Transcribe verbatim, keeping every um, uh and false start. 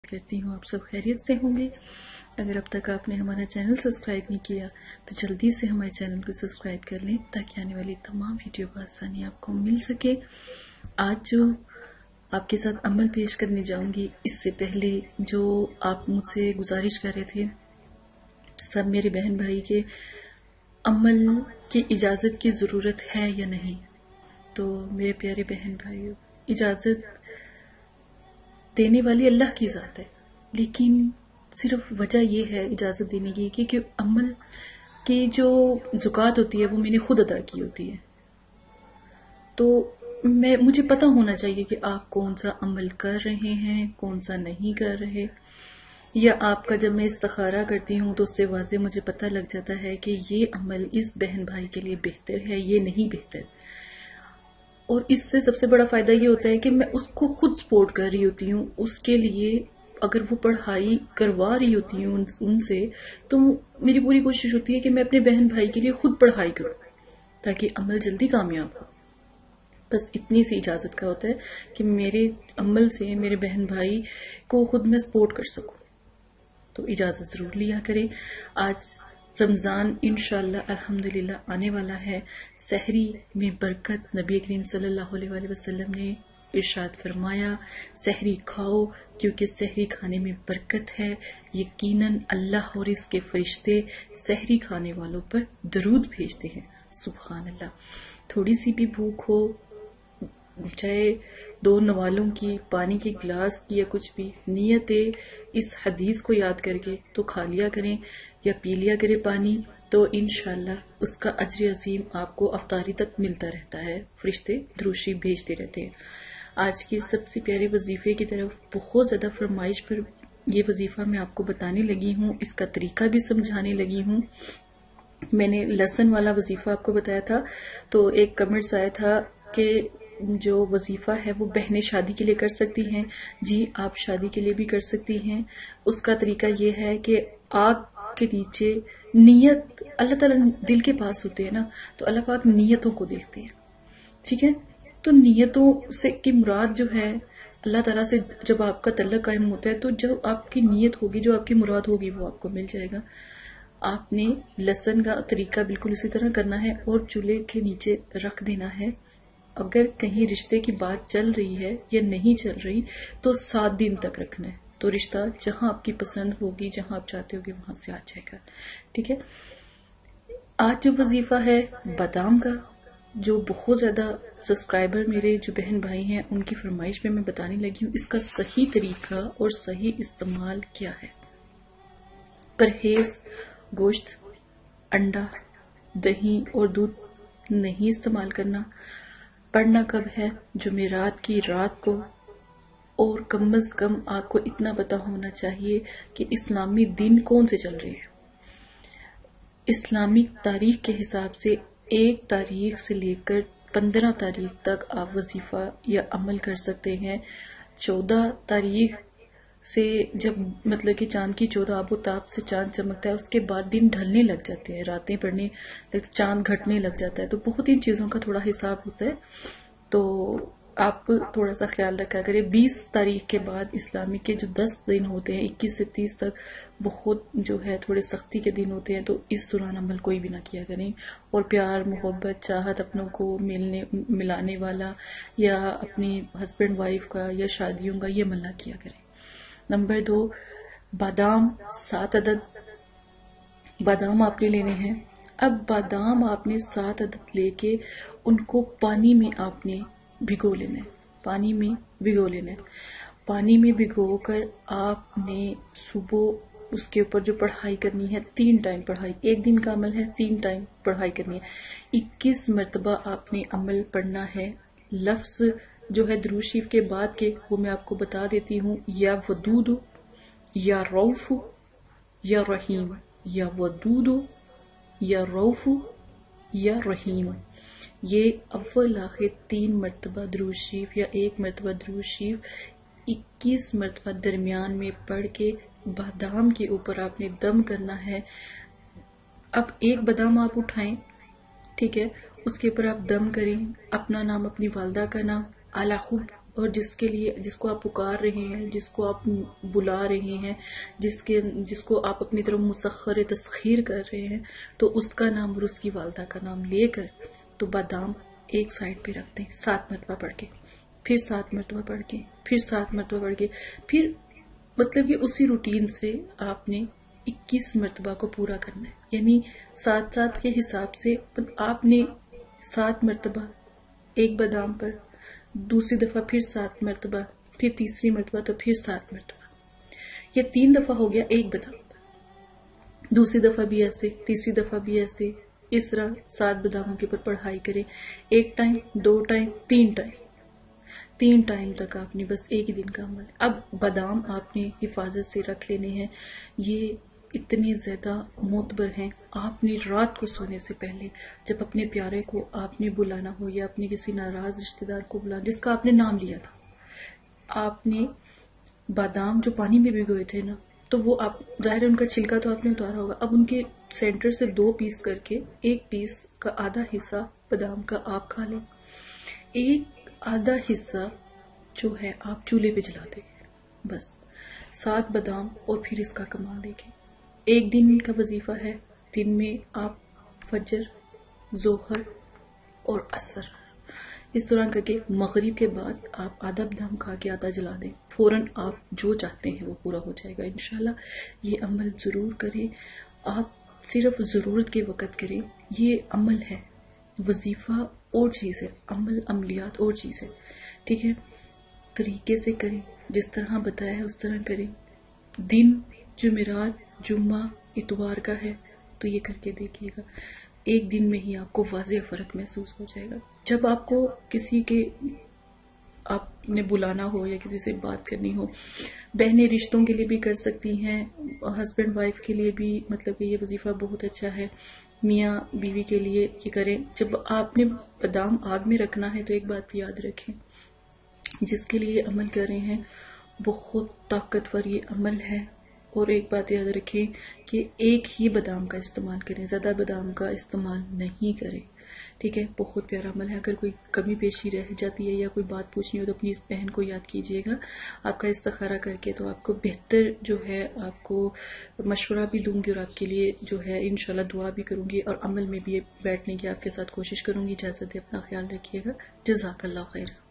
کرتی ہوں آپ سب خیریت سے ہوں گے۔ اگر اب تک آپ نے ہمارا چینل سبسکرائب نہیں کیا تو جلدی سے ہمارے چینل کو سبسکرائب کر لیں تاکہ آنے والی تمام ویڈیو بآسانی آپ کو مل سکے۔ آج جو آپ کے ساتھ عمل پیش کرنے جاؤں گی، اس سے پہلے جو آپ مجھ سے گزارش کر رہے تھے سب میرے بہن بھائی کے عمل کی اجازت کی ضرورت ہے یا نہیں، تو میرے پیارے بہن بھائیو، اجازت دینے والی اللہ کی ذات ہے، لیکن صرف وجہ یہ ہے اجازت دینے کی کہ عمل کی جو زکوٰۃ ہوتی ہے وہ میں نے خود ادا کی ہوتی ہے۔ تو میں مجھے پتہ ہونا چاہیے کہ آپ کون سا عمل کر رہے ہیں، کون سا نہیں کر رہے، یا آپ کا جب میں استخارہ کرتی ہوں تو اس سے واضح مجھے پتہ لگ جاتا ہے کہ یہ عمل اس بہن بھائی کے لیے بہتر ہے، یہ نہیں بہتر۔ اور اس سے سب سے بڑا فائدہ یہ ہوتا ہے کہ میں اس کو خود سپورٹ کر رہی ہوتی ہوں، اس کے لیے اگر وہ پڑھائی کروا رہی ہوتی ہوں ان سے تو میری پوری کوشش ہوتی ہے کہ میں اپنے بہن بھائی کے لیے خود پڑھائی کروں تاکہ عمل جلدی کامیاب ہو۔ بس اتنی سی اجازت کا ہوتا ہے کہ میرے عمل سے میرے بہن بھائی کو خود میں سپورٹ کر سکوں، تو اجازت ضرور لیا کریں۔ آج رمضان انشاءاللہ الحمدللہ آنے والا ہے، سحری میں برکت نبی کریم صلی اللہ علیہ وآلہ وسلم نے ارشاد فرمایا، سحری کھاؤ کیونکہ سحری کھانے میں برکت ہے، یقیناً اللہ اور اس کے فرشتے سحری کھانے والوں پر درود بھیجتے ہیں۔ سبحان اللہ۔ تھوڑی سی بھی بھوک ہو، چاہے دو نوالوں کی، پانی کے گلاس کی، یا کچھ بھی، نیت اس حدیث کو یاد کر کے تو کھا لیا کریں یا پی لیا کریں پانی، تو انشاءاللہ اس کا اجر عظیم آپ کو افطاری تک ملتا رہتا ہے، فرشتے دروشی بھیجتے رہتے ہیں۔ آج کے سب سے پیارے وظیفے کی طرف بہت زیادہ فرمائش پر یہ وظیفہ میں آپ کو بتانے لگی ہوں، اس کا طریقہ بھی سمجھانے لگی ہوں۔ میں نے لہسن والا وظیفہ آپ کو بتایا تھا، تو ایک کمنٹس آیا تھا کہ جو وظیفہ ہے وہ بہنیں شادی کے لیے کر سکتی ہیں۔ جی آپ شادی کے لیے بھی کر سکتی ہیں۔ اس کا طریقہ یہ ہے کہ آگ کے نیچے نیت، اللہ تعالیٰ دل کے پاس ہوتے ہیں نا، تو اللہ پاک نیتوں کو دیکھتے ہیں، ٹھیک ہے؟ تو نیتوں سے کی مراد جو ہے، اللہ تعالیٰ سے جب آپ کا تعلق قائم ہوتا ہے تو جو آپ کی نیت ہوگی، جو آپ کی مراد ہوگی، وہ آپ کو مل جائے گا۔ آپ نے لہسن کا طریقہ بالکل اسی طرح کرنا ہے اور چولہے کے نیچے رکھ دینا ہے۔ اگر کہیں رشتے کی بات چل رہی ہے یا نہیں چل رہی تو سات دن تک رکھنا ہے، تو رشتہ جہاں آپ کی پسند ہوگی، جہاں آپ چاہتے ہوگے وہاں سے آ جائے گا، ٹھیک ہے؟ آج جو وظیفہ ہے بادام کا، جو بہت زیادہ سبسکرائبر میرے جو بہن بھائی ہیں ان کی فرمائش میں میں بتانے لگی ہوں، اس کا صحیح طریقہ اور صحیح استعمال کیا ہے۔ پرہیز گوشت، انڈا، دہی اور دودھ نہیں استعمال کرنا۔ پڑھنا کب ہے؟ جمعرات کی رات کو، اور کم از کم آپ کو اتنا پتا ہونا چاہیے کہ اسلامی دن کون سے چل رہے ہیں۔ اسلامی تاریخ کے حساب سے ایک تاریخ سے لے کر پندرہ تاریخ تک آپ وظیفہ یا عمل کر سکتے ہیں۔ چودہ تاریخ سے جب مطلب کہ چاند کی چودہ آب و تاب سے چاند چمکتا ہے، اس کے بعد دن ڈھلنے لگ جاتے ہیں، راتیں پڑنے، چاند گھٹنے لگ جاتا ہے، تو بہت ہی چیزوں کا تھوڑا حساب ہوتا ہے، تو آپ تھوڑا سا خیال رکھا کریں۔ بیس تاریخ کے بعد اسلامی کے جو دس دن ہوتے ہیں، اکیس سے تیس تک بہت جو ہے تھوڑے سختی کے دن ہوتے ہیں، تو اس دوران عمل کوئی بھی نہ کیا کریں، اور پیار، محبت، چاہت اپنوں کو ملنے ملانے والا یا اپنی ہسبینڈ وائف کا یا شادیوں کا یہ عمل نہ کیا کریں۔ نمبر دو، بادام سات عدد بادام آپ نے لینے ہیں۔ اب بادام آپ نے سات عدد لے کے ان کو پانی میں آپ نے بھگو لینا ہے، پانی میں بھگو لینا ہے۔ پانی میں بھگو کر آپ نے صبح اس کے اوپر جو پڑھائی کرنی ہے، تین ٹائم پڑھائی، ایک دن کا عمل ہے، تین ٹائم پڑھائی کرنی ہے۔ اکیس مرتبہ آپ نے عمل پڑھنا ہے۔ لفظ جو ہے درود شریف کے بعد کے وہ میں آپ کو بتا دیتی ہوں، یا ودود، یا روف، یا رحیم، یا ودود، یا روف، یا رحیم۔ یہ اول آخر تین مرتبہ درود شریف یا ایک مرتبہ درود شریف اکیس مرتبہ درمیان میں پڑھ کے بادام کے اوپر آپ نے دم کرنا ہے۔ اب ایک بادام آپ اٹھائیں، ٹھیک ہے، اس کے اوپر آپ دم کریں، اپنا نام، اپنی والدہ کا نام، اعلیٰ خوب اور جس کے لیے جس کو آپ پکار رہے ہیں، جس کو آپ بلا رہے ہیں، جس کے جس کو آپ اپنی طرف مسخر تسخیر کر رہے ہیں، تو اس کا نام اور اس کی والدہ کا نام لے کر تو بادام ایک سائڈ پہ رکھ دیں، سات مرتبہ پڑھ کے، پھر سات مرتبہ پڑھ کے، پھر سات مرتبہ پڑھ کے، پھر مطلب کہ اسی روٹین سے آپ نے اکیس مرتبہ کو پورا کرنا ہے، یعنی سات سات کے حساب سے آپ نے سات مرتبہ ایک بادام پر، دوسری دفعہ پھر سات مرتبہ، پھر تیسری مرتبہ تو پھر سات مرتبہ، یہ تین دفعہ ہو گیا ایک بادام پر، دوسری دفعہ بھی ایسے، تیسری دفعہ بھی ایسے، اس طرح سات باداموں کے اوپر پڑھائی کریں، ایک ٹائم، دو ٹائم، تین ٹائم، تین ٹائم تک آپ نے بس ایک ہی دن کا عمل ہے۔ اب بادام آپ نے حفاظت سے رکھ لینے ہیں، یہ اتنے زیادہ معتبر ہیں، آپ نے رات کو سونے سے پہلے جب اپنے پیارے کو آپ نے بلانا ہو یا اپنے کسی ناراض رشتہ دار کو بلانا جس کا آپ نے نام لیا تھا، آپ نے بادام جو پانی میں بھگوئے تھے نا، تو وہ آپ ظاہر ان کا چھلکا تو آپ نے اتارا ہوگا، اب ان کے سینٹر سے دو پیس کر کے ایک پیس کا آدھا حصہ بادام کا آپ کھا لیں، ایک آدھا حصہ جو ہے آپ چولہے پہ جلا دیں، بس سات بادام اور پھر اس کا کمال دیکھیں۔ ایک دن کا وظیفہ ہے، دن میں آپ فجر، ظہر اور عصر اس دوران کر کے مغرب کے بعد آپ آدھا بادام کھا کے آدھا جلا دیں، فوراً آپ جو چاہتے ہیں وہ پورا ہو جائے گا انشاءاللہ۔ یہ عمل ضرور کریں، آپ صرف ضرورت کے وقت کریں، یہ عمل ہے، وظیفہ اور چیز ہے، عمل عملیات اور چیز ہے، ٹھیک ہے؟ طریقے سے کریں، جس طرح بتایا ہے اس طرح کریں۔ دن جمعرات، جمعہ، اتوار کا ہے تو یہ کر کے دیکھیے گا، ایک دن میں ہی آپ کو واضح فرق محسوس ہو جائے گا۔ جب آپ کو کسی کے آپ نے بلانا ہو یا کسی سے بات کرنی ہو، بہنیں رشتوں کے لیے بھی کر سکتی ہیں، ہسبینڈ وائف کے لیے بھی مطلب کہ یہ وظیفہ بہت اچھا ہے، میاں بیوی کے لیے یہ کریں۔ جب آپ نے بادام آگ میں رکھنا ہے تو ایک بات یاد رکھیں، جس کے لیے عمل کر رہے ہیں بہت طاقتور یہ عمل ہے، اور ایک بات یاد رکھیں کہ ایک ہی بادام کا استعمال کریں، زیادہ بادام کا استعمال نہیں کریں، ٹھیک ہے؟ بہت پیارا عمل ہے۔ اگر کوئی کمی پیشی رہ جاتی ہے یا کوئی بات پوچھنی ہو تو اپنی اس بہن کو یاد کیجیے گا، آپ کا استخارہ کر کے تو آپ کو بہتر جو ہے آپ کو مشورہ بھی دوں گی، اور آپ کے لیے جو ہے انشاءاللہ دعا بھی کروں گی، اور عمل میں بھی بیٹھنے کی آپ کے ساتھ کوشش کروں گی۔ اجازت دے، اپنا خیال رکھیے گا، جزاک اللہ خیر۔